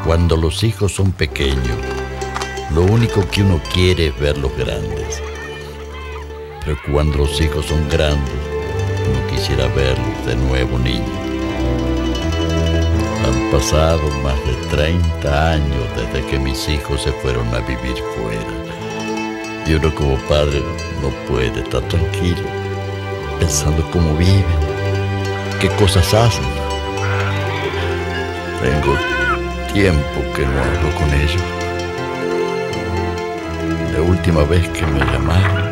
Cuando los hijos son pequeños, lo único que uno quiere es verlos grandes. Pero cuando los hijos son grandes, uno quisiera verlos de nuevo niños. Han pasado más de 30 años desde que mis hijos se fueron a vivir fuera. Y uno como padre no puede estar tranquilo, pensando cómo viven, qué cosas hacen. Tengo tiempo que no hablo con ellos. La última vez que me llamaron,